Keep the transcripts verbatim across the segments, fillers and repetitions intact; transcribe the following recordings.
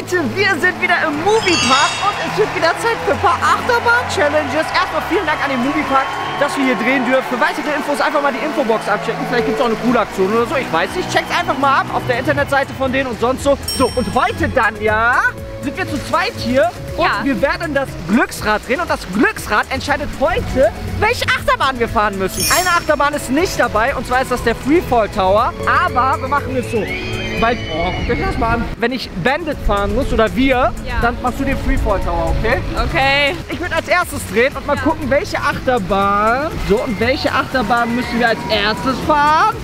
Leute, wir sind wieder im Moviepark und es wird wieder Zeit für ein paar Achterbahn-Challenges. Erstmal vielen Dank an den Moviepark, dass wir hier drehen dürfen. Für weitere Infos einfach mal die Infobox abchecken. Vielleicht gibt es auch eine coole Aktion oder so, ich weiß nicht. Checkt einfach mal ab auf der Internetseite von denen und sonst so. So, und heute dann, ja, sind wir zu zweit hier und ja. wir werden das Glücksrad drehen. Und das Glücksrad entscheidet heute, welche Achterbahn wir fahren müssen. Eine Achterbahn ist nicht dabei und zwar ist das der Freefall Tower. Aber wir machen es so. Weil, oh, guck dir das mal an. Wenn ich Bandit fahren muss oder wir, ja. dann machst du den Freefall Tower, okay? Okay. Ich würde als erstes drehen und mal ja. gucken, welche Achterbahn. So, und welche Achterbahn müssen wir als erstes fahren?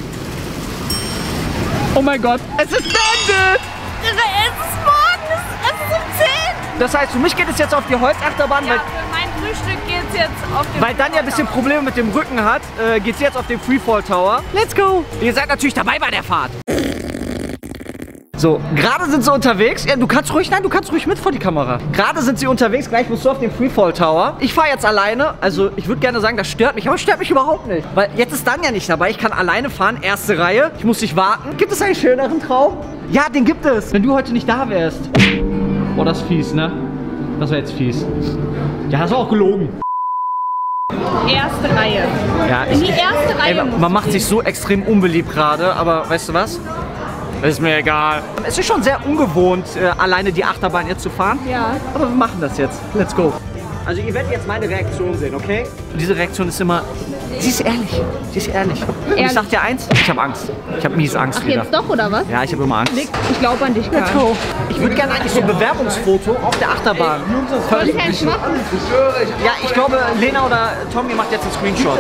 Oh mein Gott, es ist Bandit! Es ist morgen, es ist um zehn. Das heißt, für mich geht es jetzt auf die Holzachterbahn. Ja, weil, für mein Frühstück geht es jetzt auf den Weil dann ja ein bisschen Probleme mit dem Rücken hat, äh, geht es jetzt auf den Freefall Tower. Let's go! Ihr seid natürlich dabei bei der Fahrt. So, gerade sind sie unterwegs. Ja, du kannst ruhig, nein, du kannst ruhig mit vor die Kamera. Gerade sind sie unterwegs, gleich musst du auf den Freefall Tower. Ich fahre jetzt alleine, also ich würde gerne sagen, das stört mich, aber es stört mich überhaupt nicht. Weil jetzt ist dann ja nicht dabei, ich kann alleine fahren, erste Reihe. Ich muss nicht warten. Gibt es einen schöneren Traum? Ja, den gibt es. Wenn du heute nicht da wärst. Oh, das ist fies, ne? Das wäre jetzt fies. Ja, hast du auch gelogen. Erste Reihe. Ja, In die erste Reihe. Ey, man macht sich so extrem unbeliebt gerade, aber weißt du was? Ist mir egal. Es ist schon sehr ungewohnt, äh, alleine die Achterbahn jetzt zu fahren. Ja. Aber wir machen das jetzt. Let's go. Also ihr werdet jetzt meine Reaktion sehen, okay? Und diese Reaktion ist immer, sie ist ehrlich. Sie ist ehrlich. Und ich sag dir eins, ich habe Angst. Ich habe mies Angst Ach, wieder. jetzt doch, oder was? Ja, ich habe immer Angst. Ich glaube an dich, Karl. Let's go. Ich würde gerne eigentlich so ein Bewerbungsfoto auf der Achterbahn. Soll ich eins machen? Ja, ich glaube, Lena oder Tommy macht jetzt einen Screenshot.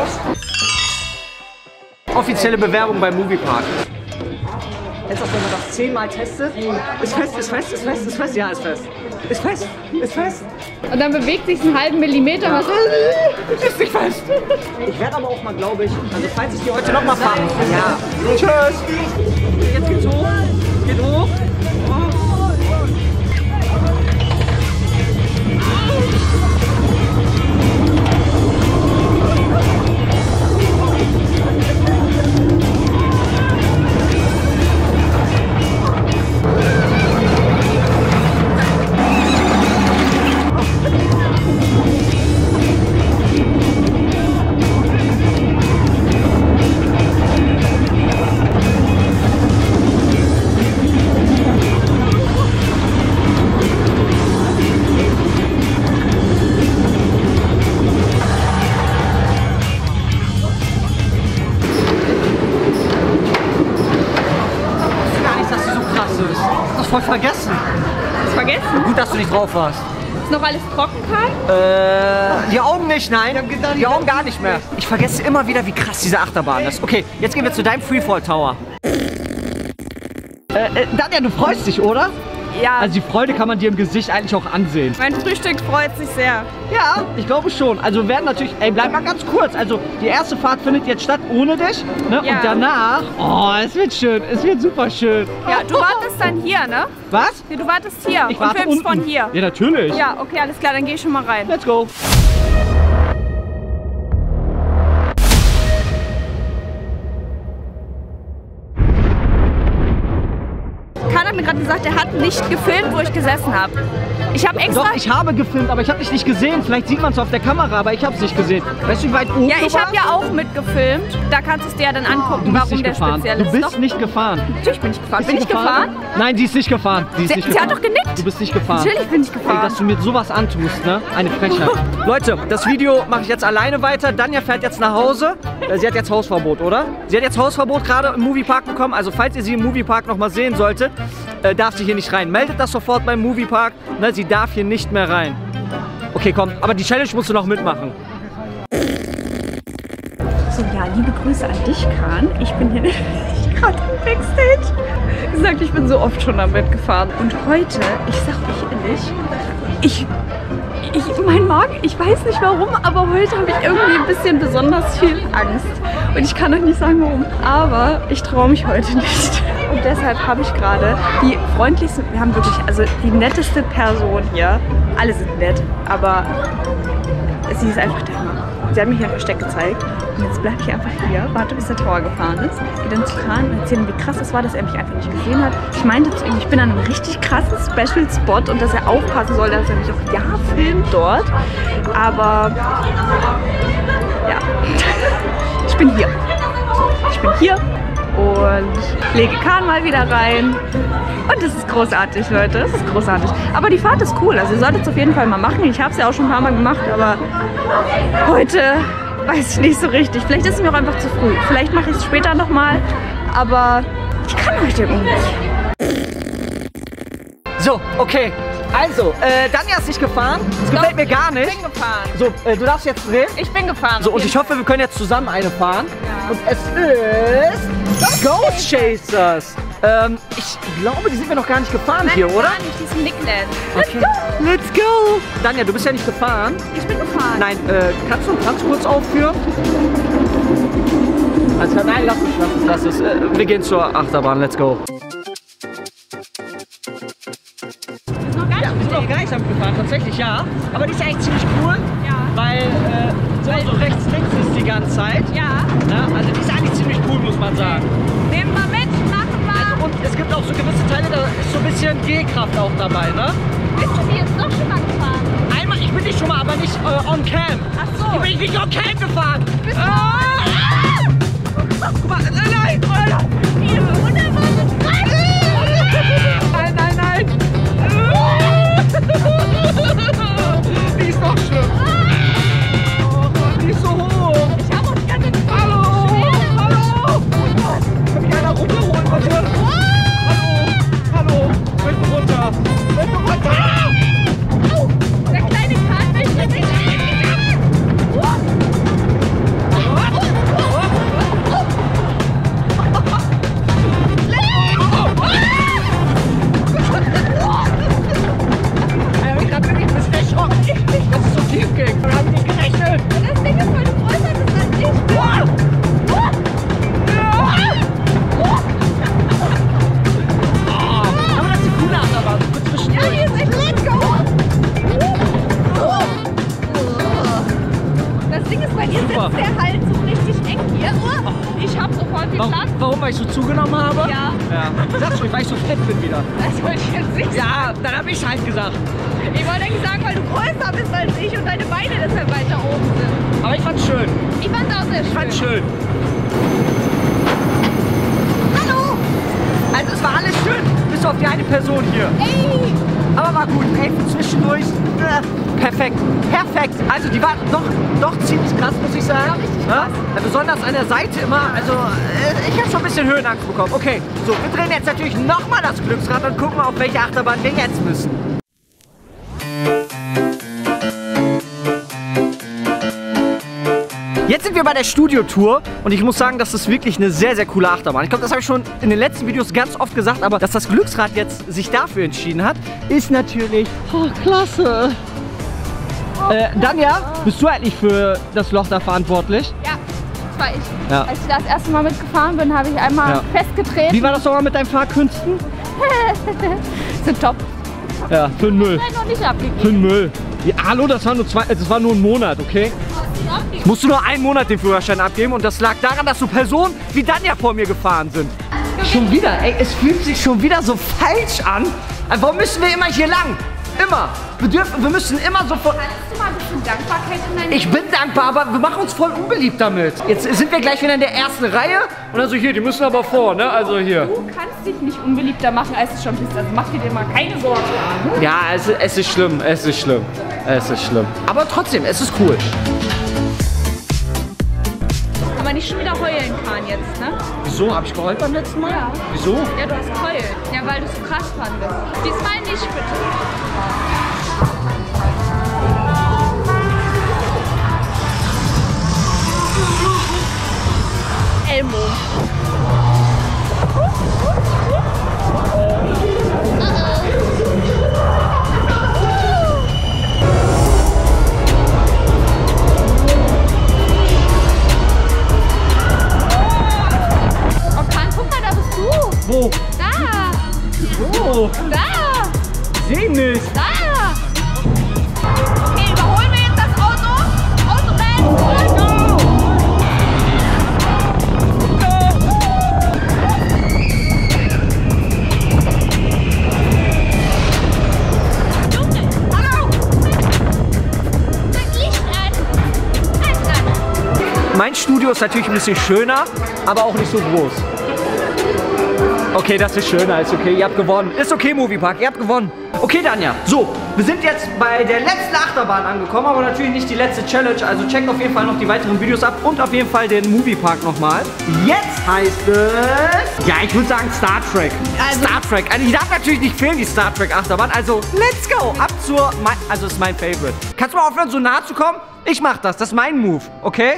Offizielle Bewerbung beim Moviepark. Jetzt auch, wenn man das zehnmal testet. Ist fest, ist fest, ist fest, ist fest. Ja, ist fest. Ist fest, ist fest. Und dann bewegt sich einen halben Millimeter. Ja. Was ist nicht fest. Ich werde aber auch mal, glaube ich, also falls ich die heute noch mal fahre. Ja. Tschüss. Jetzt geht's hoch. Geht hoch. Voll vergessen. Hast du vergessen? Gut, dass du nicht drauf warst. Ist noch alles trocken, Karl? Äh, die Augen nicht, nein. Die Augen gar nicht mehr. Ich vergesse immer wieder, wie krass diese Achterbahn ist. Okay, jetzt gehen wir zu deinem Freefall Tower. Äh, äh, Danja, du freust dich, oder? Ja. Also die Freude kann man dir im Gesicht eigentlich auch ansehen. Mein Frühstück freut sich sehr. Ja, ich glaube schon. Also wir werden natürlich, ey, bleib mal ganz kurz. Also die erste Fahrt findet jetzt statt ohne dich, ne? Ja. Und danach, oh, es wird schön, es wird super schön. Ja, du wartest dann hier, ne? Was? Ja, du wartest hier Ich und warte filmst unten. von hier. Ja, natürlich. Ja, okay, alles klar, dann geh ich schon mal rein. Let's go. Karl hat mir gerade gesagt, er hat nicht gefilmt, wo ich gesessen habe. Ich habe extra... Doch, ich habe gefilmt, aber ich habe dich nicht gesehen. Vielleicht sieht man es auf der Kamera, aber ich habe es nicht gesehen. Weißt du, wie weit oben Ja, du ich habe warst? ja auch mitgefilmt. Da kannst du es dir ja dann angucken, Du bist warum nicht der gefahren. speziell Du ist. bist Doch, nicht gefahren. natürlich bin ich gefahren. Bist bin du ich gefahren? Nein, sie ist nicht gefahren. Sie, ist Sie, nicht sie gefahren. hat doch genickt. Du bist nicht gefahren. Natürlich bin ich gefahren. Ey, dass du mir sowas antust, ne? Eine Frechheit. Leute, das Video mache ich jetzt alleine weiter. Danja fährt jetzt nach Hause. Sie hat jetzt Hausverbot, oder? Sie hat jetzt Hausverbot gerade im Moviepark bekommen. Also falls ihr sie im Moviepark noch mal sehen solltet, äh, darf sie hier nicht rein. Meldet das sofort beim Moviepark. Ne? Sie darf hier nicht mehr rein. Okay, komm. Aber die Challenge musst du noch mitmachen. So, ja, liebe Grüße an dich, Kahn. Ich bin hier gerade im Backstage. Wie gesagt, ich bin so oft schon damit gefahren. Und heute, ich sag euch ehrlich, ich, ich, mein Magen, ich weiß nicht warum, aber heute habe ich irgendwie ein bisschen besonders viel Angst. Und ich kann euch nicht sagen warum, aber ich traue mich heute nicht. Und deshalb habe ich gerade die freundlichste, wir haben wirklich, also die netteste Person hier. Alle sind nett, aber sie ist einfach der Hammer. Sie hat mir hier ein Versteck gezeigt. Und jetzt bleibe ich einfach hier, warte, bis der Tower gefahren ist. Gehe dann zu Kahn und erzähle ihm, wie krass das war, dass er mich einfach nicht gesehen hat. Ich meinte zu ihm, ich bin an einem richtig krassen Special-Spot und dass er aufpassen soll, dass er mich auch ja filmt dort. Aber ja, ich bin hier. Ich bin hier und lege Kahn mal wieder rein. Und das ist großartig, Leute. Das ist großartig. Aber die Fahrt ist cool. Also ihr solltet es auf jeden Fall mal machen. Ich habe es ja auch schon ein paar Mal gemacht, aber heute weiß ich nicht so richtig. Vielleicht ist es mir auch einfach zu früh. Vielleicht mache ich es später nochmal. Aber ich kann heute irgendwie nicht. So, okay. Also, äh, Danja ist nicht gefahren. Das gefällt mir gar nicht. Ich bin gefahren. So, äh, du darfst jetzt drehen. Ich bin gefahren. So, und ich hoffe, wir können jetzt zusammen eine fahren. Ja. Und es ist Ghost Chasers. Ähm, ich glaube, die sind wir noch gar nicht gefahren hier, oder? Gar nicht, die sind Nickland. Okay. Let's go! Danja, du bist ja nicht gefahren. Ich bin gefahren. Nein, äh, kannst du einen Tanz kurz aufführen? Also, nein, lass es, lass es, lass es. Äh, wir gehen zur Achterbahn, let's go. Ja, wir sind noch gar nicht damit gefahren, tatsächlich, ja. Aber die ist eigentlich ziemlich cool, Ja. weil äh, so, so rechts, links ist die ganze Zeit. Ja. Ja, also die ist eigentlich ziemlich cool, muss man sagen. Nehmen wir mit, machen wir. Also, und es gibt auch so gewisse Teile, da ist so ein bisschen G-Kraft auch dabei, ne? Bist du die jetzt doch schon mal gefahren? Einmal, ich bin nicht schon mal, aber nicht äh, on cam. Ach so. Ich bin nicht on cam gefahren. Bist du? Ah! Guck mal, nein, nein, nein. Die wunderbare Frage. Nein, nein, nein. Die ist doch schlimm. Oh, die ist so hoch. Ich habe uns ganz Hallo, hallo. Kann mich einer runterholen, bitte? Hallo, hallo. Bitte runter. Bitte runter. Au, der kleine Kahn möchte mich. Das ist so tief ging. Wir haben nicht gerechnet. Das Ding ist, weil du größer bist als ich. Aber das ist eine coole Achterbahn. Kurz zwischendurch. Ja, hier ist echt let's go. Das Ding ist, bei dir Super. sitzt der halt so richtig eng hier. Ich hab so voll viel Warum, Platz. warum? Weil ich so zugenommen habe? Ja. Ja. Sagst du, weil ich so fett bin wieder. Das wollte ich jetzt nicht sagen. Ja, dann habe ich halt gesagt. Ich wollte eigentlich sagen, weil du größer bist als ich und deine Beine deshalb weiter oben sind. Aber ich fand's schön. Ich fand's auch sehr schön. Ich fand's schön. Hallo! Also es war alles schön, bis auf die eine Person hier. Ey! Aber war gut. Ey, für zwischendurch. Äh, perfekt. Perfekt. Also die war doch, doch ziemlich krass, muss ich sagen. Ja, richtig Ja? Besonders an der Seite immer. Also äh, ich habe schon ein bisschen Höhenangst bekommen. Okay, so, wir drehen jetzt natürlich nochmal das Glücksrad und gucken, auf welche Achterbahn wir jetzt müssen. Jetzt sind wir bei der Studiotour und ich muss sagen, das ist wirklich eine sehr, sehr coole Achterbahn. Ich glaube, das habe ich schon in den letzten Videos ganz oft gesagt, aber dass das Glücksrad jetzt sich dafür entschieden hat, ist natürlich oh, klasse. Äh, Danja, bist du eigentlich für das Loch da verantwortlich? Ja, das war ich. Ja. Als ich das erste Mal mitgefahren bin, habe ich einmal Ja. festgetreten. Wie war das nochmal mit deinen Fahrkünsten? Sind top. Ja, für den Müll. Ich habe noch nicht abgegeben. Für den Müll. Ja, hallo, das war nur zwei, das war nur ein Monat, okay? Musst du nur einen Monat den Führerschein abgeben und das lag daran, dass so Personen wie Danja vor mir gefahren sind. Schon wieder, ey, es fühlt sich schon wieder so falsch an. Warum müssen wir immer hier lang? Immer. Wir dürfen, wir müssen immer sofort. Kannst du mal ein bisschen Dankbarkeit in dein Ich bin dankbar, aber wir machen uns voll unbeliebt damit. Jetzt sind wir gleich wieder in der ersten Reihe und dann so hier, die müssen aber vor, ne? Also hier. Du kannst dich nicht unbeliebter machen, als du schon bist. Also mach dir mal keine Sorgen. Ja, es, es ist schlimm, es ist schlimm. Es ist schlimm. Aber trotzdem, es ist cool. Aber nicht schon wieder heulen, Kahn, jetzt, ne? Wieso? Habe ich geheult beim letzten Mal? Ja. Wieso? Ja, du hast geheult. Ja, weil du es so krass fandest. Diesmal nicht, bitte. Elmo. Wo? Da! Wo? Da! Seh nicht. Da! Okay, überholen wir jetzt das Auto. Auto rennen. Video ist natürlich ein bisschen schöner, aber auch nicht so groß. Okay, das ist schöner, ist okay, ihr habt gewonnen. Ist okay, Moviepark, ihr habt gewonnen. Okay, Danja, so, wir sind jetzt bei der letzten Achterbahn angekommen, aber natürlich nicht die letzte Challenge, also checkt auf jeden Fall noch die weiteren Videos ab und auf jeden Fall den Moviepark nochmal. Jetzt heißt es, ja, ich würde sagen Star Trek. Also, Star Trek, also die darf natürlich nicht fehlen, die Star Trek Achterbahn, also let's go, ab zur, also das ist mein Favorite. Kannst du mal aufhören, so nah zu kommen? Ich mach das, das ist mein Move, okay?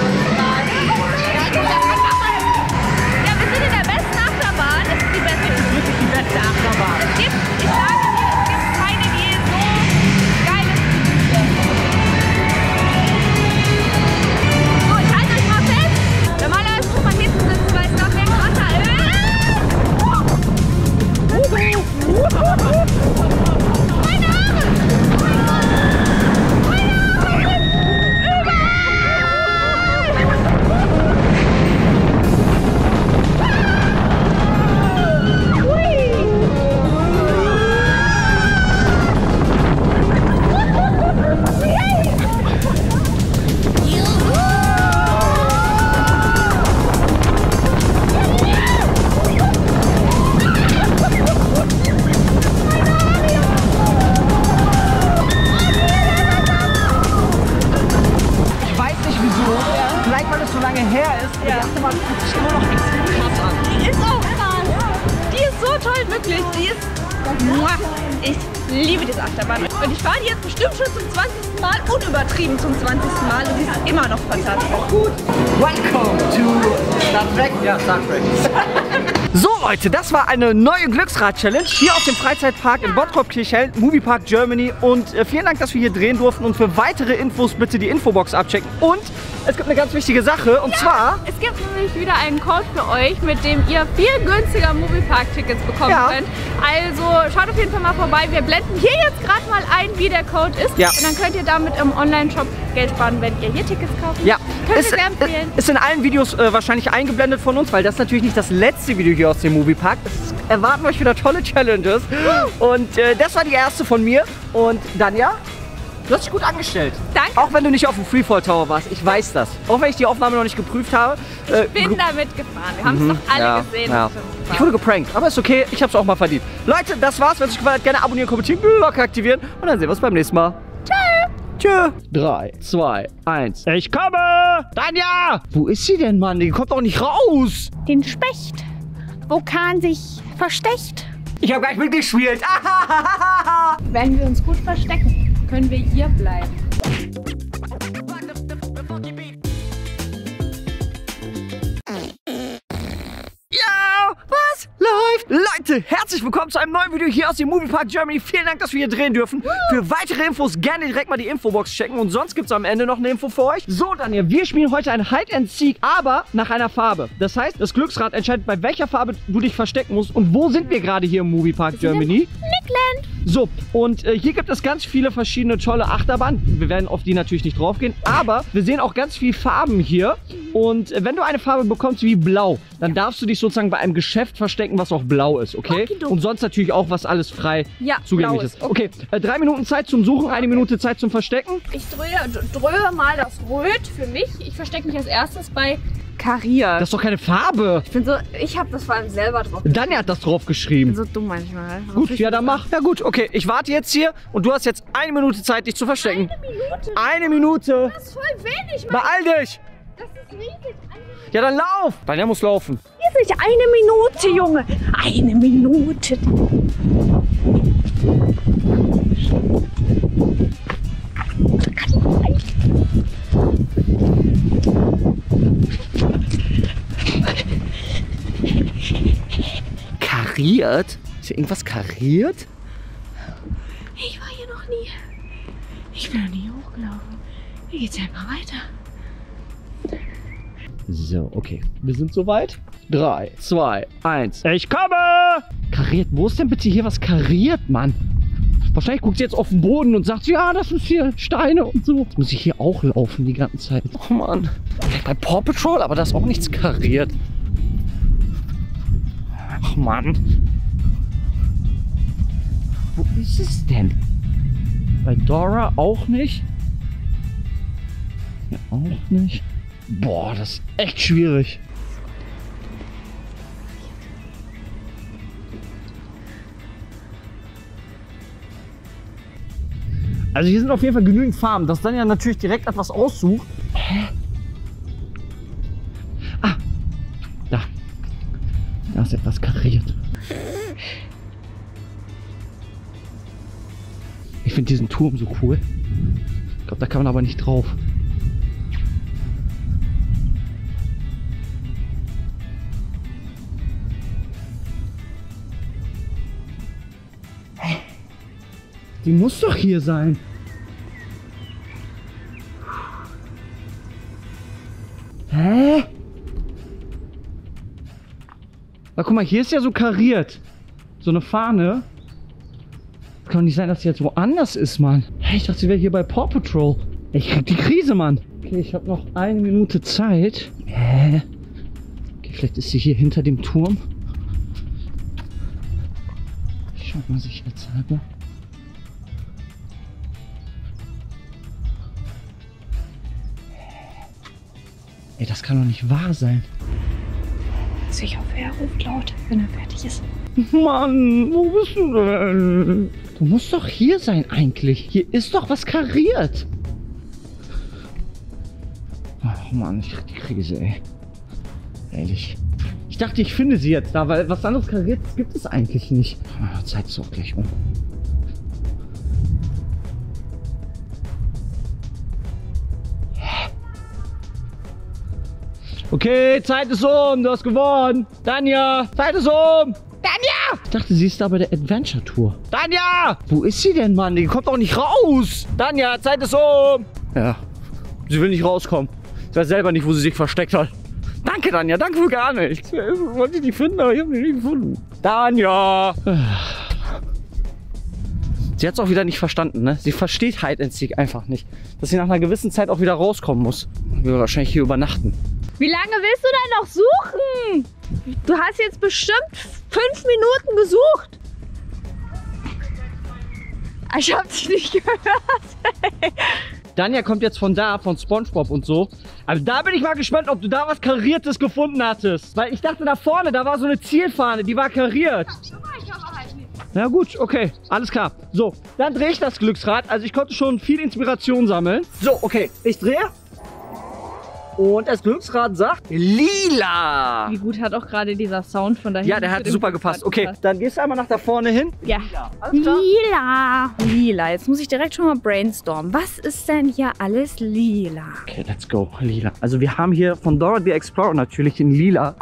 Ich liebe diese Achterbahn. Und ich fahre die jetzt bestimmt schon zum zwanzigsten Mal, unübertrieben zum zwanzigsten Mal. Und die ist immer noch fantastisch. Gut. Welcome to Star Trek. Ja, Star Trek. So Leute, das war eine neue Glücksrad-Challenge hier aus dem Freizeitpark in Bottrop-Kirchhellen, Moviepark Germany. Und äh, vielen Dank, dass wir hier drehen durften. Und für weitere Infos bitte die Infobox abchecken. Und es gibt eine ganz wichtige Sache. Und ja, zwar... Es gibt nämlich wieder einen Code für euch, mit dem ihr viel günstiger Moviepark-Tickets bekommen ja. könnt. Also schaut auf jeden Fall mal vorbei. Wir blenden hier jetzt gerade mal ein, wie der Code ist. Ja. Und dann könnt ihr damit im Online-Shop Geld sparen, wenn ihr hier Tickets kauft. Ja. Könnt ihr sehr empfehlen. Ist in allen Videos äh, wahrscheinlich eingeblendet von uns, weil das natürlich nicht das letzte Video hier aus dem Moviepark. Es erwarten euch wieder tolle Challenges. Und äh, das war die erste von mir. Und Danja, du hast dich gut angestellt. Danke. Auch wenn du nicht auf dem Freefall Tower warst. Ich weiß das. Auch wenn ich die Aufnahme noch nicht geprüft habe. Äh, ich bin damit gefahren. Wir haben es mhm. doch alle ja, gesehen. Ja. Ich wurde geprankt, aber ist okay. Ich habe es auch mal verdient. Leute, das war's. Wenn es euch gefallen hat, gerne abonnieren, kommentieren, Glocke aktivieren. Und dann sehen wir uns beim nächsten Mal. Tschö. Tschö. drei, zwei, eins. Ich komme! Danja! Wo ist sie denn, Mann? Die kommt doch nicht raus. Den Specht. Wo Kahn sich versteckt. Ich habe gleich mitgespielt. Wenn wir uns gut verstecken, können wir hier bleiben. Ja, was läuft? Leute, herzlich willkommen zu einem neuen Video hier aus dem Moviepark Germany. Vielen Dank, dass wir hier drehen dürfen. Für weitere Infos gerne direkt mal die Infobox checken. Und sonst gibt es am Ende noch eine Info für euch. So, Daniel, wir spielen heute ein Hide and Seek, aber nach einer Farbe. Das heißt, das Glücksrad entscheidet, bei welcher Farbe du dich verstecken musst. Und wo sind wir gerade hier im Moviepark Germany? Nickland. So, und äh, hier gibt es ganz viele verschiedene tolle Achterbahnen. Wir werden auf die natürlich nicht drauf gehen, aber wir sehen auch ganz viele Farben hier. Und äh, wenn du eine Farbe bekommst wie blau, dann ja. darfst du dich sozusagen bei einem Geschäft verstecken, was auch blau ist, okay? okay und sonst natürlich auch, was alles frei ja, zugänglich ist. ist. Okay, okay. Äh, drei Minuten Zeit zum Suchen, eine Minute Zeit zum Verstecken. Ich dröhe, dröhe mal das Rot für mich. Ich verstecke mich als erstes bei Kariert. Das ist doch keine Farbe. Ich bin so, ich habe das vor allem selber drauf geschrieben. Danja hat das drauf geschrieben. Ich bin so dumm manchmal. Was gut, ja, dann mach. Ja gut, okay, ich warte jetzt hier und du hast jetzt eine Minute Zeit, dich zu verstecken. Eine Minute? Eine Minute. Das ist voll wenig, Mann. Beeil dich. Das ist riesig. Ja, dann lauf. Danja muss laufen. Hier ist eine Minute, Junge. Eine Minute. Kariert? Ist hier irgendwas kariert? Ich war hier noch nie. Ich bin noch nie hochgelaufen. Wie geht's einfach weiter? So, okay. Wir sind soweit. drei, zwei, eins. Ich komme! Kariert. Wo ist denn bitte hier was kariert, Mann? Wahrscheinlich guckt sie jetzt auf den Boden und sagt, ja, das ist hier Steine und so. Jetzt muss ich hier auch laufen die ganze Zeit. Oh Mann. Vielleicht bei Paw Patrol, aber da ist auch nichts kariert. Ach Mann. Wo ist es denn? Bei Dora auch nicht. Hier auch nicht. Boah, das ist echt schwierig. Also hier sind auf jeden Fall genügend Farben, dass dann ja natürlich direkt etwas aussucht. Hä? Ah, da. Da ist etwas kariert. Ich finde diesen Turm so cool. Ich glaube, da kann man aber nicht drauf. Die muss doch hier sein. Hä? Aber guck mal, hier ist ja so kariert. So eine Fahne. Kann doch nicht sein, dass sie jetzt woanders ist, Mann. Hey, ich dachte, sie wäre hier bei Paw Patrol. Ich krieg die Krise, Mann. Okay, ich habe noch eine Minute Zeit. Hä? Okay, vielleicht ist sie hier hinter dem Turm. Ich schau mal sicherheitshalber. Ey, das kann doch nicht wahr sein. Also ich hoffe, er ruft laut, wenn er fertig ist. Mann, wo bist du denn? Du musst doch hier sein eigentlich. Hier ist doch was kariert. Ach Mann, ich krieg die Krise, ey. Ehrlich. Ich dachte, ich finde sie jetzt da, weil was anderes Kariertes gibt es eigentlich nicht. Ah, Zeit ist auch gleich um. Okay, Zeit ist um, du hast gewonnen. Danja, Zeit ist um. Danja! Ich dachte, sie ist da bei der Adventure Tour. Danja! Wo ist sie denn, Mann? Die kommt doch nicht raus. Danja, Zeit ist um. Ja, sie will nicht rauskommen. Ich weiß selber nicht, wo sie sich versteckt hat. Danke, Danja, danke für gar nichts. Ich wollte sie nicht finden, aber ich habe sie nicht gefunden. Danja! Sie hat es auch wieder nicht verstanden, ne? Sie versteht Hide and Seek einfach nicht. Dass sie nach einer gewissen Zeit auch wieder rauskommen muss. Wir will wahrscheinlich hier übernachten. Wie lange willst du denn noch suchen? Du hast jetzt bestimmt fünf Minuten gesucht. Ich hab dich nicht gehört. Danja kommt jetzt von da, von SpongeBob und so. Aber da bin ich mal gespannt, ob du da was Kariertes gefunden hattest. Weil ich dachte, da vorne, da war so eine Zielfahne, die war kariert. Na gut, okay, alles klar. So, dann drehe ich das Glücksrad. Also ich konnte schon viel Inspiration sammeln. So, okay, ich drehe. Und das Glücksrad sagt lila. Wie gut hat auch gerade dieser Sound von dahin. Ja, der hat super gepasst. Okay, dann gehst du einmal nach da vorne hin. Ja. Lila. Lila. Jetzt muss ich direkt schon mal brainstormen. Was ist denn hier alles lila? Okay, let's go. Lila. Also wir haben hier von Dora the Explorer natürlich in lila.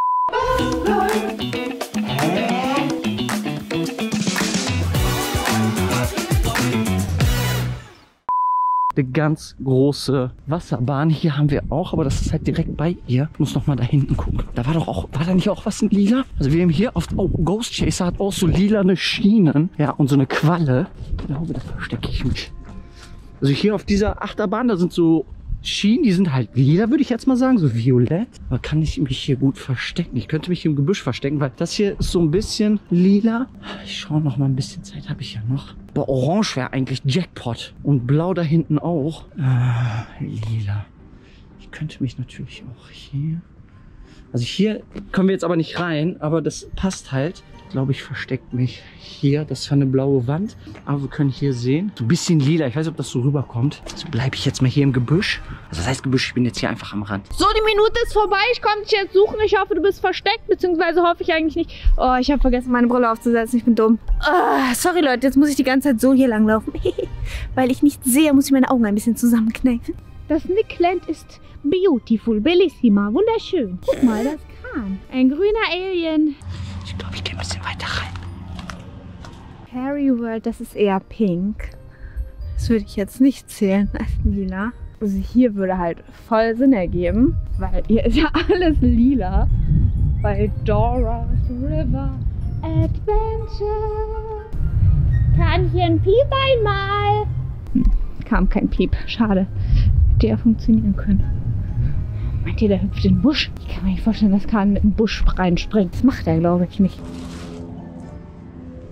Eine ganz große Wasserbahn. Hier haben wir auch, aber das ist halt direkt bei ihr. Ich muss noch mal da hinten gucken. Da war doch auch, war da nicht auch was in lila? Also wir haben hier auf, oh, Ghost Chaser hat auch so lilane Schienen. Ja, und so eine Qualle. Ich glaube, da verstecke ich mich. Also hier auf dieser Achterbahn, da sind so Schienen, die sind halt lila, würde ich jetzt mal sagen, so violett. Aber kann ich mich hier gut verstecken? Ich könnte mich hier im Gebüsch verstecken, weil das hier ist so ein bisschen lila. Ich schaue noch mal ein bisschen Zeit, habe ich ja noch. Boah, orange wäre eigentlich Jackpot. Und blau da hinten auch. Ah, lila. Ich könnte mich natürlich auch hier... Also hier kommen wir jetzt aber nicht rein, aber das passt halt. Ich glaube, ich verstecke mich hier. Das ist eine blaue Wand. Aber wir können hier sehen, so ein bisschen lila. Ich weiß nicht, ob das so rüberkommt. Also bleibe ich jetzt mal hier im Gebüsch. Also das heißt Gebüsch, ich bin jetzt hier einfach am Rand. So, die Minute ist vorbei. Ich komme dich jetzt suchen. Ich hoffe, du bist versteckt. Beziehungsweise hoffe ich eigentlich nicht. Oh, ich habe vergessen, meine Brille aufzusetzen. Ich bin dumm. Oh, sorry, Leute. Jetzt muss ich die ganze Zeit so hier langlaufen. Weil ich nicht sehe, muss ich meine Augen ein bisschen zusammenkneifen. Das Nickland ist beautiful, bellissima, wunderschön. Guck mal, das Kran. Ein grüner Alien. Ich glaube, ich gehe ein bisschen weiter rein. Harry World, das ist eher pink. Das würde ich jetzt nicht zählen als lila. Also hier würde halt voll Sinn ergeben, weil hier ist ja alles lila. Bei Dora's River Adventure. Kann hier ein Piep einmal? Hm, kam kein Piep, schade. Hätte ja funktionieren können. Meint ihr, der hüpft in den Busch? Ich kann mir nicht vorstellen, dass Kahn mit dem Busch reinspringt. Das macht er, glaube ich, nicht.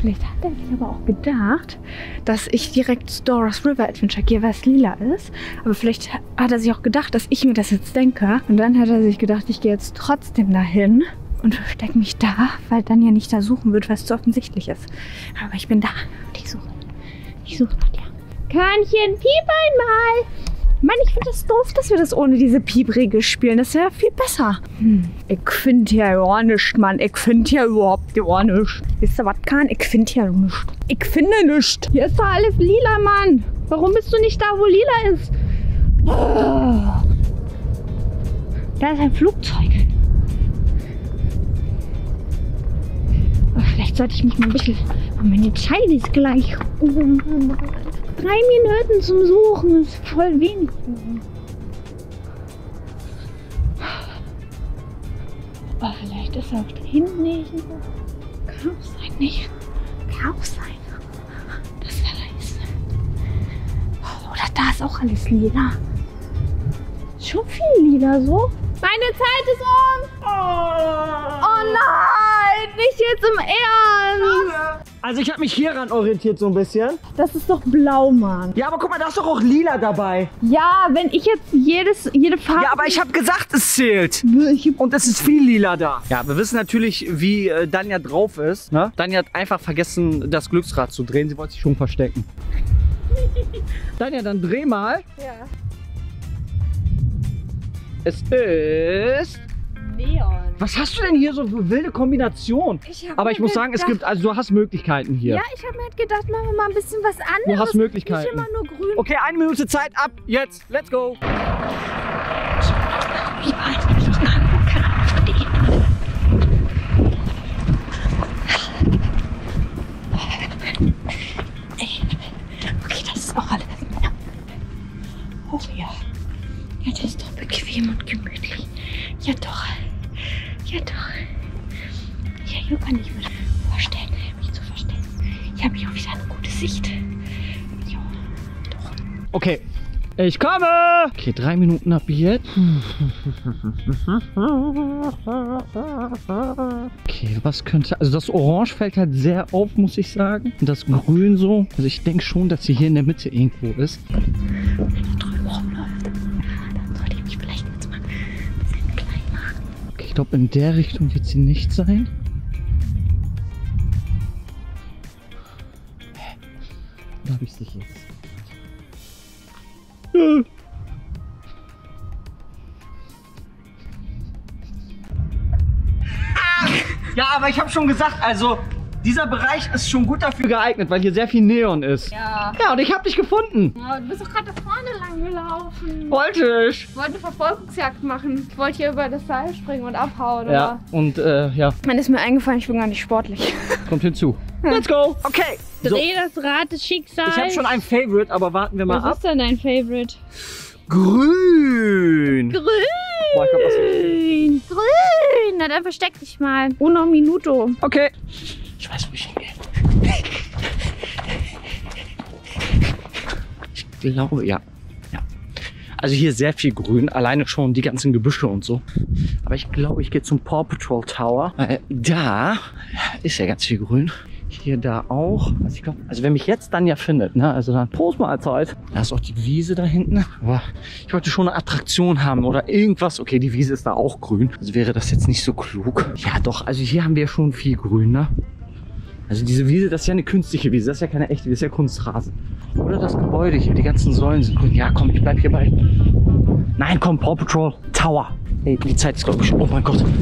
Vielleicht hat er sich aber auch gedacht, dass ich direkt zu Dora's River Adventure gehe, weil es lila ist. Aber vielleicht hat er sich auch gedacht, dass ich mir das jetzt denke. Und dann hat er sich gedacht, ich gehe jetzt trotzdem dahin und verstecke mich da, weil dann ja nicht da suchen wird, weil es zu offensichtlich ist. Aber ich bin da und ich suche. Ich suche nach dir. Kahnchen, piep einmal! Mann, ich finde das doof, dass wir das ohne diese Piep-Regel spielen. Das wäre viel besser. Hm. Ich finde ja gar nichts, Mann. Ich finde ja überhaupt gar nichts. Wisst ihr was, Kahn? Ich finde ja nichts. Ich finde nichts. Hier ist doch alles lila, Mann. Warum bist du nicht da, wo lila ist? Oh. Da ist ein Flugzeug. Oh, vielleicht sollte ich mich mal ein bisschen... Oh, meine Zeit ist gleich um. Drei Minuten zum Suchen ist voll wenig. Oh, vielleicht ist er auch da hinten nicht. Kann auch sein, nicht. Kann auch sein. Das wäre nice. Oh, oder da ist auch alles lila. Schon viel lila so. Meine Zeit ist um. Oh, oh nein, nicht jetzt im Ernst. Also ich habe mich hieran orientiert so ein bisschen. Das ist doch blau, Mann. Ja, aber guck mal, da ist doch auch lila dabei. Ja, wenn ich jetzt jedes, jede Farbe... Ja, aber ich habe gesagt, es zählt. Und es ist viel lila da. Ja, wir wissen natürlich, wie äh, Danja drauf ist. Ne? Danja hat einfach vergessen, das Glücksrad zu drehen. Sie wollte sich schon verstecken. Danja, dann dreh mal. Ja. Es ist... Neon. Was hast du denn hier so für wilde Kombination? Ich Aber ich muss sagen, es gibt, also du hast Möglichkeiten hier. Ja, ich habe mir halt gedacht, machen wir mal ein bisschen was anderes. Du hast Möglichkeiten. Nicht immer nur grün. Okay, eine Minute Zeit ab. Jetzt. Let's go. Okay, das ist auch alles. Oh ja. Ja, das ist doch bequem und gemütlich. Ja doch. Ja doch. Ja, hier kann ich mir vorstellen, mich zu verstecken. Ich habe hier auch wieder eine gute Sicht. Ja, doch. Okay, ich komme. Okay, drei Minuten ab jetzt. Okay, was könnte... Also das Orange fällt halt sehr auf, muss ich sagen. Und das Grün so. Also ich denke schon, dass sie hier in der Mitte irgendwo ist. Wenn er drüben rumläuft, dann sollte ich mich vielleicht jetzt mal ein bisschen klein machen. Okay, ich glaube, in der Richtung wird sie nicht sein. Da habe ich sie jetzt. Ja. Ja, aber ich habe schon gesagt, also dieser Bereich ist schon gut dafür geeignet, weil hier sehr viel Neon ist. Ja. Ja, und ich habe dich gefunden. Ja, du bist doch gerade da vorne lang gelaufen. Wollte ich. Ich wollte eine Verfolgungsjagd machen. Ich wollte hier über das Seil springen und abhauen. Ja, und äh, ja. Dann ist mir eingefallen, ich bin gar nicht sportlich. Kommt hinzu. Let's go. Okay. So. Dreh das Rad des Schicksals. Ich habe schon ein Favorite, aber warten wir mal Was ab. Was ist denn dein Favorite? Grün. Grün. Boah, ich glaub, das ist Grün. Grün. Na dann versteck dich mal. Uno minuto. Okay. Ich weiß, wo ich hingehe. Ich glaube, ja. Ja. Also hier sehr viel Grün. Alleine schon die ganzen Gebüsche und so. Aber ich glaube, ich gehe zum Paw Patrol Tower. Weil da ist ja ganz viel Grün. Hier, da auch. Also ich glaube, also wenn mich jetzt dann ja findet, ne, also dann Prost Mahlzeit. Da ist auch die Wiese da hinten. Aber ich wollte schon eine Attraktion haben oder irgendwas. Okay, die Wiese ist da auch grün. Also wäre das jetzt nicht so klug. Ja doch, also hier haben wir schon viel Grün, ne? Also diese Wiese, das ist ja eine künstliche Wiese. Das ist ja keine echte, das ist ja Kunstrasen. Oder das Gebäude hier, die ganzen Säulen sind grün. Ja komm, ich bleib hierbei. Nein, komm, Paw Patrol Tower. Ey, die Zeit ist glaube ich schon. Oh mein Gott.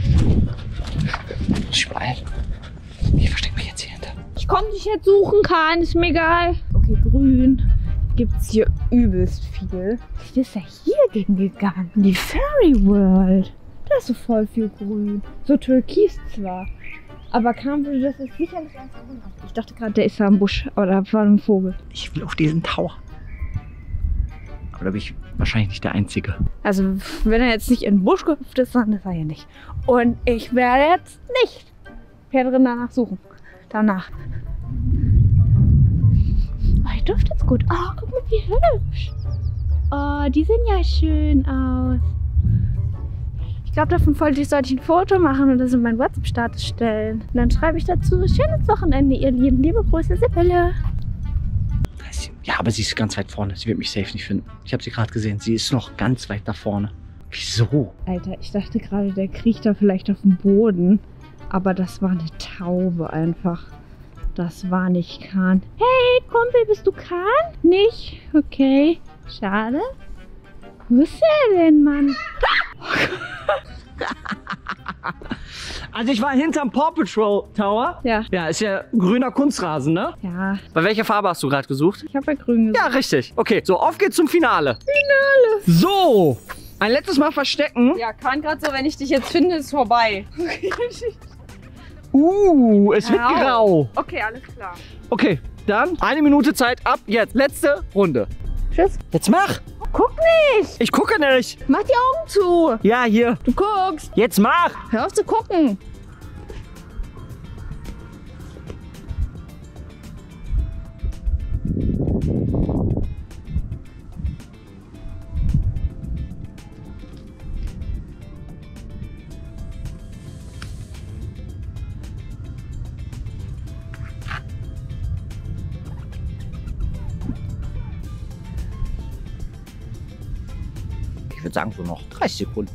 Ich beeil. Ich verstecke mich jetzt hier hinter. Ich konnte dich jetzt suchen, Kahn, ist mir egal. Okay, grün gibt's hier übelst viel. Ich ist ja hier gegengegangen. Die Fairy World. Da ist so voll viel grün. So türkis zwar. Aber Kahn würde das jetzt sicherlich als grün haben. Ich dachte gerade, der ist da im Busch. Aber da war ein Vogel. Ich will auf diesen Tower. Aber da bin ich wahrscheinlich nicht der Einzige. Also, wenn er jetzt nicht in den Busch gehüpft ist, dann ist er hier nicht. Und ich werde jetzt nicht hier drin danach suchen. Danach. Oh, die duftet jetzt gut. Oh, guck mal, wie hübsch. Oh, die sehen ja schön aus. Ich glaube, davon sollte ich, sollte ich ein Foto machen und das in meinen WhatsApp-Status stellen. Und dann schreibe ich dazu, schönes Wochenende, ihr Lieben. Liebe Grüße, Sibylle. Ja, aber sie ist ganz weit vorne. Sie wird mich safe nicht finden. Ich habe sie gerade gesehen. Sie ist noch ganz weit da vorne. Wieso? Alter, ich dachte gerade, der kriecht da vielleicht auf dem Boden. Aber das war eine Taube einfach. Das war nicht Kahn. Hey, Kumpel, bist du Kahn? Nicht? Okay. Schade. Wo ist er denn, Mann? Also ich war hinterm Paw Patrol Tower. Ja. Ja, ist ja grüner Kunstrasen, ne? Ja, Bei welcher Farbe hast du gerade gesucht? ich habe bei grün gesagt. Ja, richtig. Okay, so, auf geht's zum Finale. Finale. So, ein letztes Mal verstecken. Ja, Kahn gerade so, wenn ich dich jetzt finde, ist vorbei. Uh, es wird Grau. grau. Okay, alles klar. Okay, dann eine Minute Zeit ab jetzt. Letzte Runde. Tschüss. Jetzt mach. Guck nicht! Ich gucke nicht. Mach die Augen zu! Ja, hier. Du guckst! Jetzt mach. Hör auf zu gucken! Ich würde sagen, so noch dreißig Sekunden.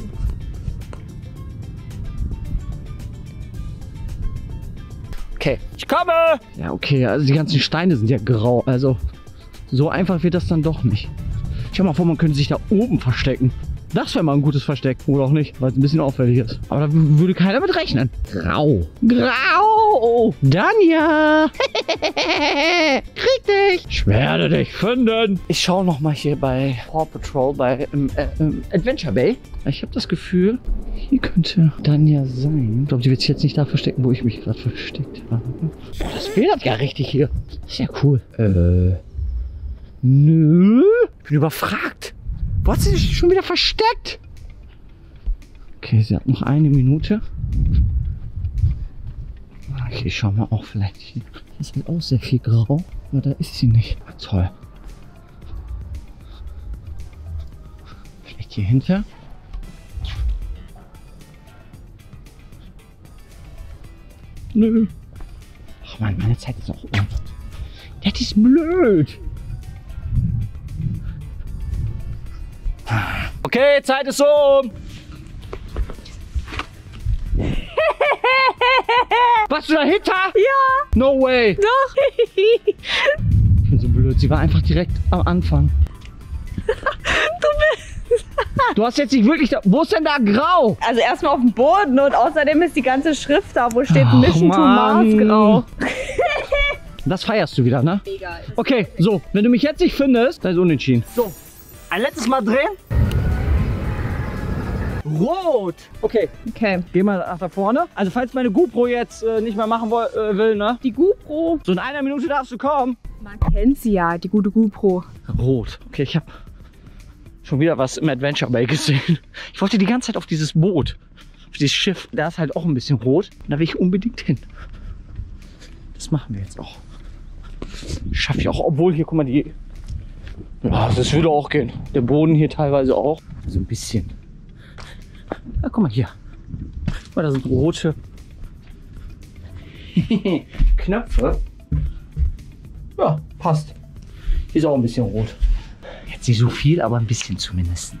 Okay, ich komme! Ja, okay, also die ganzen Steine sind ja grau. Also, so einfach wird das dann doch nicht. Stell dir mal vor, man könnte sich da oben verstecken. Das wäre mal ein gutes Versteck. Oder auch nicht, weil es ein bisschen auffällig ist. Aber da würde keiner mit rechnen. Grau. Grau! Danja! Krieg dich! Ich werde dich finden! Ich schaue noch mal hier bei Paw Patrol, bei ähm, äh, ähm, Adventure Bay. Ich habe das Gefühl, hier könnte Danja sein. Ich glaube, die wird sich jetzt nicht da verstecken, wo ich mich gerade versteckt habe. Oh, das federt ja richtig hier. Sehr cool. Äh. Nö. Ich bin überfragt. Wo hat sie sich schon wieder versteckt? Okay, sie hat noch eine Minute. Okay, ich schau mal auch vielleicht hier. Hier ist halt auch sehr viel grau. Aber da ist sie nicht. Ah, toll. Vielleicht hier hinter. Nö. Ach man, meine Zeit ist auch um. Das ist blöd. Okay, Zeit ist um. Warst du dahinter? Ja! No way. Doch! Ich bin so blöd. Sie war einfach direkt am Anfang. Du bist... Du hast jetzt nicht wirklich da... Wo ist denn da grau? Also erstmal auf dem Boden und außerdem ist die ganze Schrift da, wo steht Ach, Mission to Mars Mann. grau. Das feierst du wieder, ne? Mega. Okay, so. Wenn du mich jetzt nicht findest, dann ist unentschieden. So. Ein letztes Mal drehen. Rot. Okay. Okay. Geh mal nach da vorne. Also falls meine GoPro jetzt äh, nicht mehr machen woll, äh, will, ne? Die GoPro. So in einer Minute darfst du kommen. Man kennt sie ja, die gute GoPro. Rot. Okay, ich habe schon wieder was im Adventure Bay gesehen. Ich wollte die ganze Zeit auf dieses Boot, auf dieses Schiff. Da ist halt auch ein bisschen rot. Da will ich unbedingt hin. Das machen wir jetzt auch. Schaffe ich auch, obwohl hier, guck mal, die... Ja, das würde auch gehen. Der Boden hier teilweise auch. So ein bisschen. Ja, guck mal hier. Guck mal, da sind rote Knöpfe. Ja, passt. Hier ist auch ein bisschen rot. Jetzt nicht so viel, aber ein bisschen zumindest.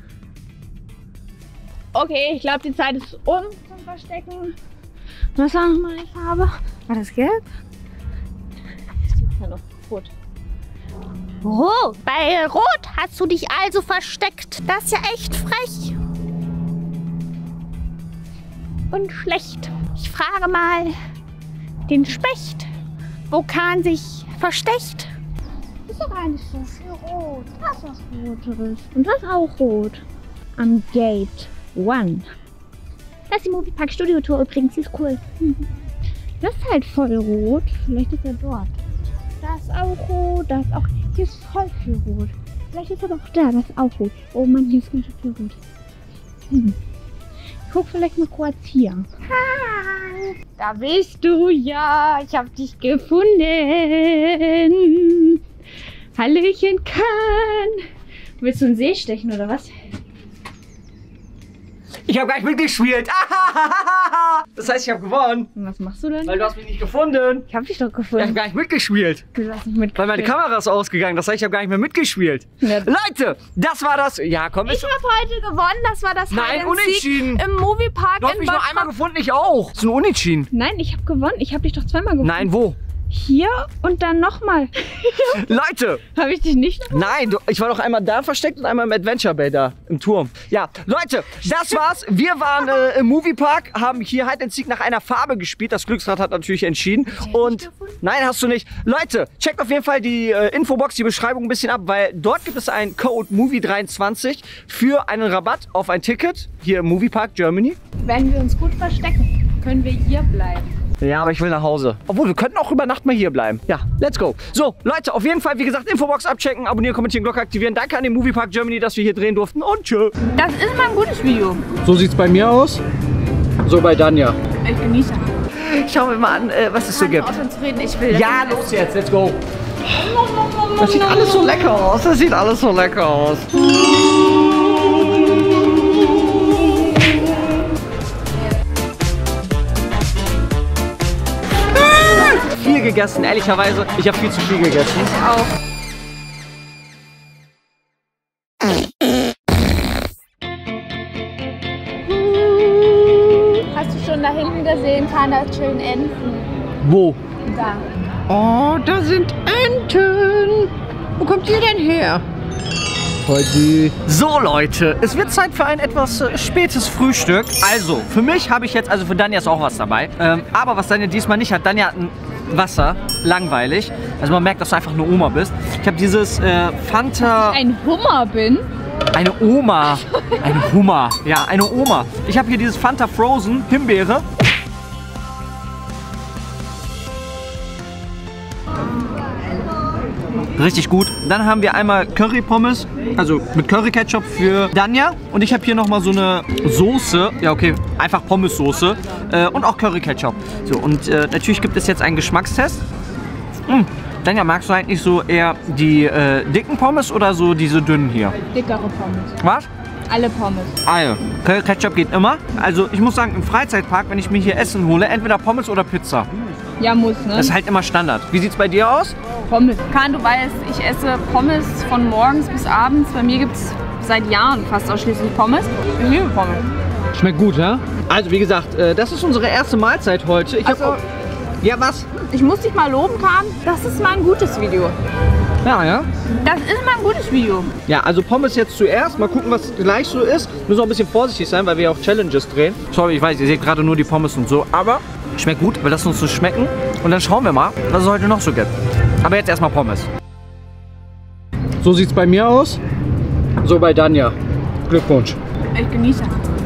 Okay, ich glaube, die Zeit ist um zum Verstecken. Was war nochmal die Farbe? War das gelb? Jetzt ist ja noch rot. Oh, bei Rot hast du dich also versteckt. Das ist ja echt frech. Und schlecht. Ich frage mal den Specht, wo Kahn sich versteckt. Ist doch gar nicht so viel rot. Das ist was Roteres. Und das auch rot. Am Gate One. Das ist die Moviepark Studio Tour übrigens, die ist cool. Das ist halt voll rot. Vielleicht ist er dort. Das ist auch rot. Das ist auch. Hier ist voll viel rot. Vielleicht ist er doch da. Das ist auch rot. Oh Mann, hier ist ganz schön viel rot. Hm. Ich guck vielleicht mal kurz hier. Hi. Da bist du ja. Ich hab dich gefunden. Hallöchen, Kahn. Willst du einen See stechen oder was? Ich habe gar nicht mitgespielt. Das heißt, ich habe gewonnen. Und was machst du denn? Weil du hast mich nicht gefunden. Ich hab dich doch Ich habe gefunden. gar nicht mitgespielt. Du hast nicht mitgespielt. Weil meine Kamera ist ausgegangen. Das heißt, ich habe gar nicht mehr mitgespielt. Ja. Leute, das war das. Ja, komm. Ich habe heute gewonnen. Das war das Nein, Hide and Seek unentschieden. im Moviepark Du hast in mich nur Bad einmal gefunden, ich auch. Das ist ein Unentschieden. Nein, ich habe gewonnen. Ich habe dich doch zweimal gefunden. Nein, wo? Hier und dann nochmal. Leute, Habe ich dich nicht noch? nein, du, ich war doch einmal da versteckt und einmal im Adventure Bay da, im Turm. Ja, Leute, das war's. Wir waren äh, im Moviepark, haben hier Hide and Seek nach einer Farbe gespielt. Das Glücksrad hat natürlich entschieden. Und nein, hast du nicht. Leute, checkt auf jeden Fall die äh, Infobox, die Beschreibung ein bisschen ab, weil dort gibt es einen Code Movie dreiundzwanzig für einen Rabatt auf ein Ticket hier im Moviepark Germany. Wenn wir uns gut verstecken, können wir hier bleiben. Ja, aber ich will nach Hause. Obwohl, wir könnten auch über Nacht mal hier bleiben. Ja, let's go. So, Leute, auf jeden Fall, wie gesagt, Infobox abchecken, abonnieren, kommentieren, Glocke aktivieren. Danke an den Moviepark Germany, dass wir hier drehen durften und tschö. Das ist mal ein gutes Video. So sieht's bei mir aus. So bei Danja. Ich genieße. Schauen wir mal an, äh, was es so gibt. Aufhören zu reden, ich will. Ja, los jetzt, let's go. Das sieht alles so lecker aus. Das sieht alles so lecker aus. Viel gegessen, ehrlicherweise. Ich habe viel zu viel gegessen. Auch. Hast du schon da hinten gesehen, kann das schön enden. Wo? Da. Oh, da sind Enten. Wo kommt ihr denn her? Heute. So Leute, es wird Zeit für ein etwas äh, spätes Frühstück. Also, für mich habe ich jetzt, also für Danja ist auch was dabei. Ähm, aber was Danja diesmal nicht hat, Danja hat ein Wasser, langweilig. Also man merkt, dass du einfach eine Oma bist. Ich habe dieses äh, Fanta... Ein Hummer bin. Eine Oma. Eine Hummer. Ja, eine Oma. Ich habe hier dieses Fanta Frozen Himbeere. Richtig gut. Dann haben wir einmal Curry Pommes, also mit Curry Ketchup für Danja. Und ich habe hier nochmal so eine Soße, ja okay, einfach Pommes-Soße äh, und auch Curry Ketchup. So, und äh, natürlich gibt es jetzt einen Geschmackstest. Mmh. Danja, magst du eigentlich so eher die äh, dicken Pommes oder so diese dünnen hier? Dickere Pommes. Was? Alle Pommes. Also, Curry Ketchup geht immer. Also ich muss sagen, im Freizeitpark, wenn ich mir hier Essen hole, entweder Pommes oder Pizza. Ja, muss, ne? Das ist halt immer Standard. Wie sieht's bei dir aus? Pommes. Kahn, du weißt, ich esse Pommes von morgens bis abends. Bei mir gibt es seit Jahren fast ausschließlich Pommes. Ich liebe Pommes. Schmeckt gut, ja? Also wie gesagt, äh, das ist unsere erste Mahlzeit heute. Ich Also- hab auch... Ja, was? Ich muss dich mal loben, Kahn. Das ist mal ein gutes Video. Ja, ja. Das ist mal ein gutes Video. Ja, also Pommes jetzt zuerst. Mal gucken, was gleich so ist. Müssen auch ein bisschen vorsichtig sein, weil wir auch Challenges drehen. Sorry, ich weiß, ihr seht gerade nur die Pommes und so. Aber schmeckt gut, wir lassen uns so schmecken. Und dann schauen wir mal, was es heute noch so gibt. Aber jetzt erstmal Pommes. So sieht's bei mir aus. So bei Danja. Glückwunsch. Ich genieße.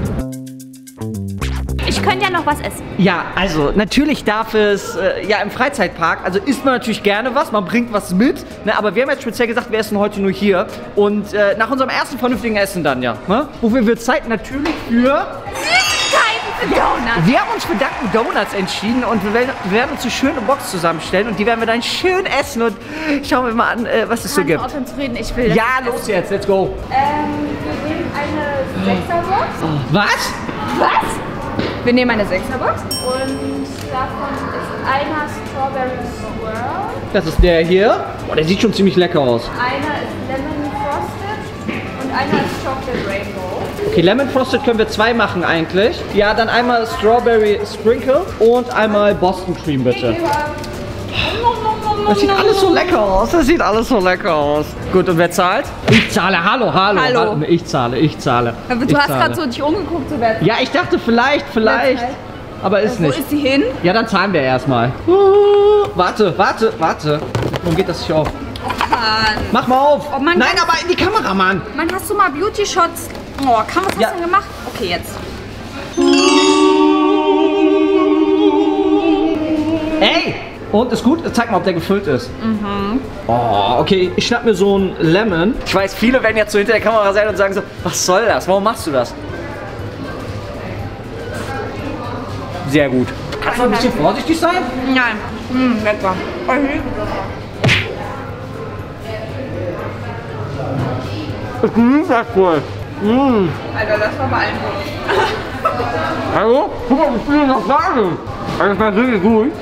Ich könnte ja noch was essen. Ja, also natürlich darf es, äh, ja im Freizeitpark, also isst man natürlich gerne was, man bringt was mit, ne, aber wir haben jetzt speziell gesagt, wir essen heute nur hier und äh, nach unserem ersten vernünftigen Essen dann, ja, ne, wofür wird Zeit natürlich für... Süßigkeiten für Donuts. Wir haben uns für Dunkin' Donuts entschieden und wir werden, wir werden uns eine schöne Box zusammenstellen und die werden wir dann schön essen und schauen wir mal an, äh, was es so gibt. Aufhören zu reden, ich will das. Ja, los jetzt, let's go. Ähm, wir nehmen eine Sechserbox. Was? Was? Wir nehmen eine Sechserbox. Und davon ist einer Strawberry Swirl. Das ist der hier. Boah, der sieht schon ziemlich lecker aus. Einer ist Lemon Frosted. Und einer ist Chocolate Rainbow. Okay, Lemon Frosted können wir zwei machen eigentlich. Ja, dann einmal Strawberry Sprinkle und einmal Boston Cream bitte. Das sieht alles so lecker aus. Das sieht alles so lecker aus. Gut, und wer zahlt? Ich zahle. Hallo, hallo. Hallo. hallo. Ich zahle, ich zahle. Aber ich du hast zahle. gerade so dich umgeguckt, so wer. Ja, ich dachte vielleicht, vielleicht. Aber ist Wo nicht. ist sie hin? Ja, dann zahlen wir erstmal. Uh, warte, warte, warte. Warum geht das nicht auf? Mann. Mach mal auf. Oh Mann, Nein, ganz- aber in die Kamera, Mann. Mann, hast du mal Beauty Shots? Oh, kann was hast Ja. du denn gemacht? Okay, jetzt. Ey! Und ist gut? Zeig mal, ob der gefüllt ist. Mhm. Oh, okay. Ich schnapp mir so ein Lemon. Ich weiß, viele werden jetzt so hinter der Kamera sein und sagen so, was soll das? Warum machst du das? Sehr gut. Kannst du ein bisschen vorsichtig sein? Nein. Hm, lecker. Mhm, sehr cool. Mmh. Alter, das war beeindruckend. Hallo? Guck mal, wie viel noch da ist. Das war richtig gut.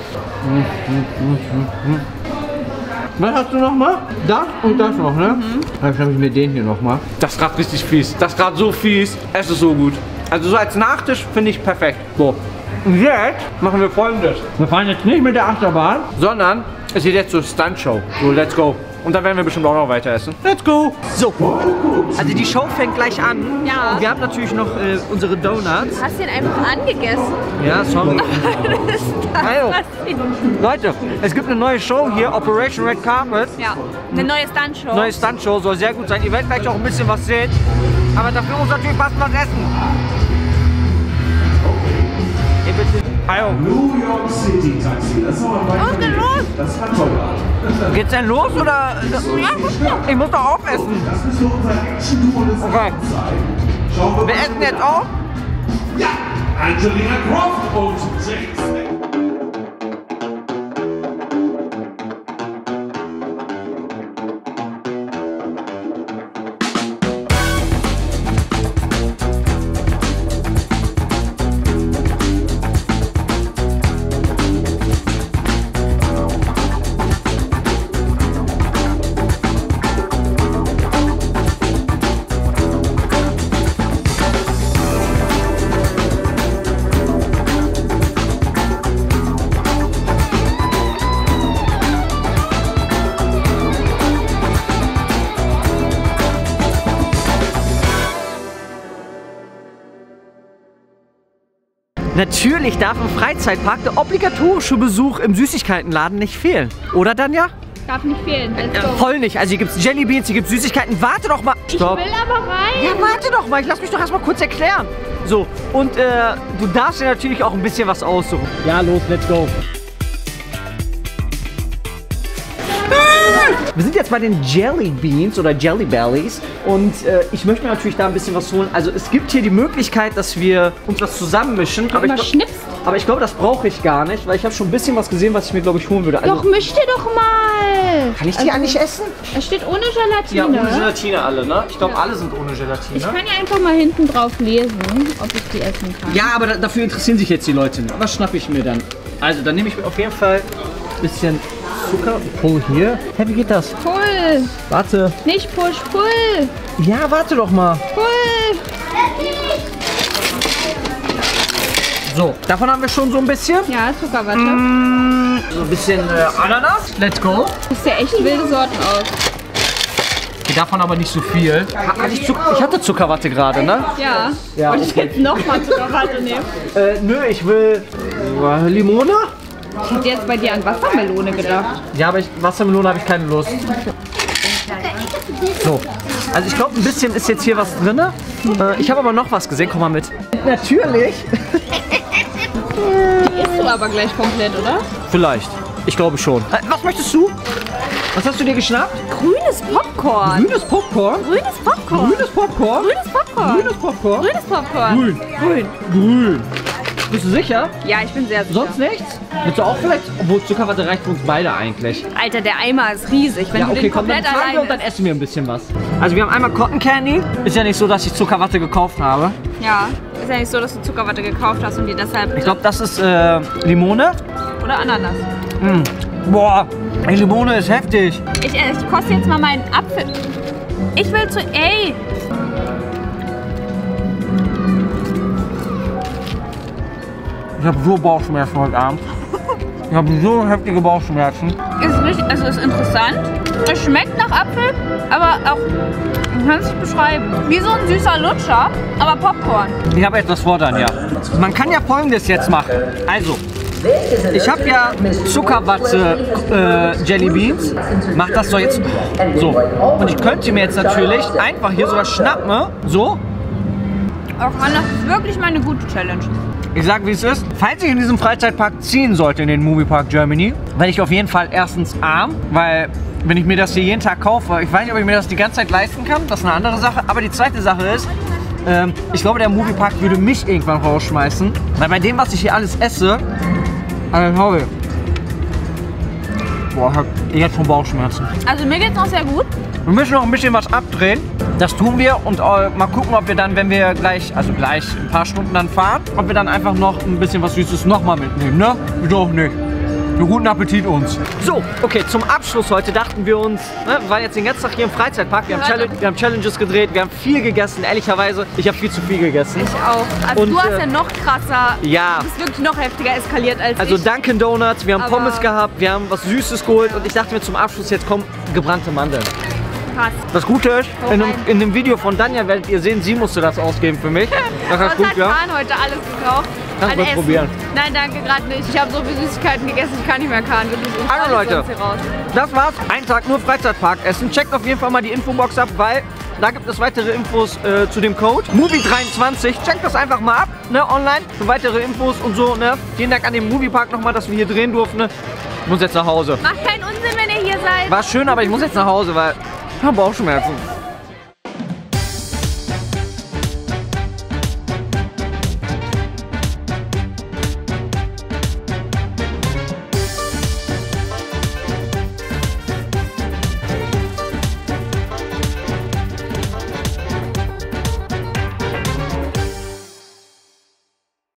Was hast du noch mal? Das und das noch, ne? Mhm. Dann schnappe ich mir den hier noch mal. Das ist gerade richtig fies. Das ist gerade so fies. Es ist so gut. Also so als Nachtisch finde ich perfekt. So. Und jetzt machen wir Folgendes. Wir fahren jetzt nicht mit der Achterbahn, sondern es geht jetzt zur Stuntshow. So, let's go. Und dann werden wir bestimmt auch noch weiter essen. Let's go! So, also die Show fängt gleich an. Ja. Und wir haben natürlich noch äh, unsere Donuts. Hast du den einfach angegessen? Ja, sorry. Also, Leute, es gibt eine neue Show hier, Operation Red Carpet. Ja, eine neue Stuntshow. Neue Stuntshow, soll sehr gut sein. Ihr werdet gleich auch ein bisschen was sehen. Aber dafür muss natürlich was was essen. Ihr bitte. Also. New York City Taxi, das war mein Was ist denn los? Das war toll. Geht's denn los oder? Ja, ich muss doch aufessen. Das ist so unser Action-Duo des Okay. Abends sein. Schauen wir Wir mal. essen jetzt auch. Ja, Angelina Croft und James. Natürlich darf im Freizeitpark der obligatorische Besuch im Süßigkeitenladen nicht fehlen. Oder, Danja? Darf nicht fehlen. Let's go. Voll nicht. Also hier gibt es Jellybeans, hier gibt es Süßigkeiten. Warte doch mal. Stopp. Ich will aber rein. Ja, warte doch mal. Ich lass mich doch erstmal kurz erklären. So, und äh, du darfst dir natürlich auch ein bisschen was aussuchen. Ja, los, let's go. Wir sind jetzt bei den Jelly Beans oder Jelly Bellies und äh, ich möchte mir natürlich da ein bisschen was holen. Also es gibt hier die Möglichkeit, dass wir uns das zusammenmischen. Aber ich, Mal schnipst. aber ich glaube, das brauche ich gar nicht, weil ich habe schon ein bisschen was gesehen, was ich mir, glaube ich, holen würde. Also, Doch, misch dir doch mal. kann ich die eigentlich essen? Es steht ohne Gelatine. Ja, ohne Gelatine alle, ne? Ich glaube, alle sind ohne Ich Gelatine. kann ja einfach mal hinten drauf lesen, ob ich die essen kann. Ja, aber da, dafür interessieren sich jetzt die Leute nicht. Was schnappe ich mir dann? Also, dann nehme ich mir auf jeden Fall ein bisschen Zucker. Pull hier. Hä, wie geht das? Pull. Warte. Nicht push, pull. Ja, warte doch mal. Pull. So, davon haben wir schon so ein bisschen. Ja, Zuckerwatte. Mm, so ein bisschen äh, Ananas. Let's go. Das sieht ja echt wilde Sorten aus. Okay, davon aber nicht so viel. Ha, hatte ich, Zucker, ich hatte Zuckerwatte gerade, ne? Ja. Ja, Wollte ich okay. jetzt nochmal Zuckerwatte nehmen? Äh, nö, ich will äh, Limone. Ich hätte jetzt bei dir an Wassermelone gedacht. Ja, aber ich, Wassermelone habe ich keine Lust. So, also ich glaube, ein bisschen ist jetzt hier was drin. Äh, ich habe aber noch was gesehen. Komm mal mit. Natürlich. Die isst du aber gleich komplett, oder? Vielleicht. Ich glaube schon. Äh, was möchtest du? Was hast du dir geschnappt? Grünes Popcorn. Grünes Popcorn. Grünes Popcorn. Grünes Popcorn. Grünes Popcorn. Grünes Popcorn. Grünes Popcorn. Grün. Grün. Grün. Bist du sicher? Ja, ich bin sehr sicher. Sonst nichts? Willst du auch vielleicht? Obwohl Zuckerwatte reicht für uns beide eigentlich. Alter, der Eimer ist riesig. Wenn Ja, du okay, den komm, dann komplett fahren wir und dann alleine essen wir ein bisschen was. Also wir haben einmal Cotton Candy. Ist ja nicht so, dass ich Zuckerwatte gekauft habe. Ja, ist ja nicht so, dass du Zuckerwatte gekauft hast und dir deshalb... Ich glaube, das ist äh, Limone. Oder Ananas. Mm. Boah, die Limone ist heftig. Ich, äh, ich koste jetzt mal meinen Apfel. Ich will zu... Ey! Ich habe so Bauchschmerzen heute Abend. Ich habe so heftige Bauchschmerzen. Ist richtig, also ist interessant. Es schmeckt nach Apfel, aber auch... Ich kann es nicht beschreiben. Wie so ein süßer Lutscher, aber Popcorn. Ich habe etwas vor dann, ja. Man kann ja Folgendes jetzt machen. Also, ich habe ja Zuckerwatte äh, Jelly Beans. Mach das doch jetzt so. Und ich könnte mir jetzt natürlich einfach hier sowas schnappen. So. Auch Mann, das ist wirklich mal eine gute Challenge. Ich sag, wie es ist. Falls ich in diesem Freizeitpark ziehen sollte, in den Moviepark Germany, werde ich auf jeden Fall erstens arm, weil wenn ich mir das hier jeden Tag kaufe, ich weiß nicht, ob ich mir das die ganze Zeit leisten kann, das ist eine andere Sache. Aber die zweite Sache ist, ähm, ich glaube, der Moviepark würde mich irgendwann rausschmeißen, weil bei dem, was ich hier alles esse, also sorry. Boah, ich hab jetzt schon Bauchschmerzen. Also mir geht's noch sehr gut. Wir müssen noch ein bisschen was abdrehen. Das tun wir und äh, mal gucken, ob wir dann, wenn wir gleich, also gleich ein paar Stunden dann fahren, ob wir dann einfach noch ein bisschen was Süßes nochmal mitnehmen, ne? Wieso auch nicht? Einen guten Appetit uns. So, okay, zum Abschluss heute dachten wir uns, ne, wir waren jetzt den ganzen Tag hier im Freizeitpark, wir haben, Challenge, wir haben Challenges gedreht, wir haben viel gegessen, ehrlicherweise, ich habe viel zu viel gegessen. Ich auch. Also Und, du hast äh, ja noch krasser, Ja. du bist wirklich noch heftiger eskaliert als Also ich. Dunkin' Donuts, wir haben Aber- Pommes gehabt, wir haben was Süßes geholt und ich dachte mir zum Abschluss, jetzt kommen gebrannte Mandeln. Krass. Das Gute ist, Hau in dem, rein. in dem Video von Danja werdet ihr sehen, sie musste das ausgeben für mich. Das Was ist gut, hat ja? Kahn heute alles gekauft? Kannst An du mal Essen. probieren. Nein, danke, gerade nicht. Ich habe so viele Süßigkeiten gegessen, ich kann nicht mehr Kahn. Wir müssen Also, alles Leute. sonst hier raus. Das war's. Ein Tag nur Freizeitpark essen. Checkt auf jeden Fall mal die Infobox ab, weil da gibt es weitere Infos äh, zu dem Code. Movie dreiundzwanzig. Checkt das einfach mal ab, ne, online. Für weitere Infos und so, ne. Vielen Dank an den Moviepark nochmal, dass wir hier drehen durften, ne. Ich muss jetzt nach Hause. Macht keinen Unsinn, wenn ihr hier seid. War schön, aber ich muss jetzt nach Hause, weil ich habe Bauchschmerzen.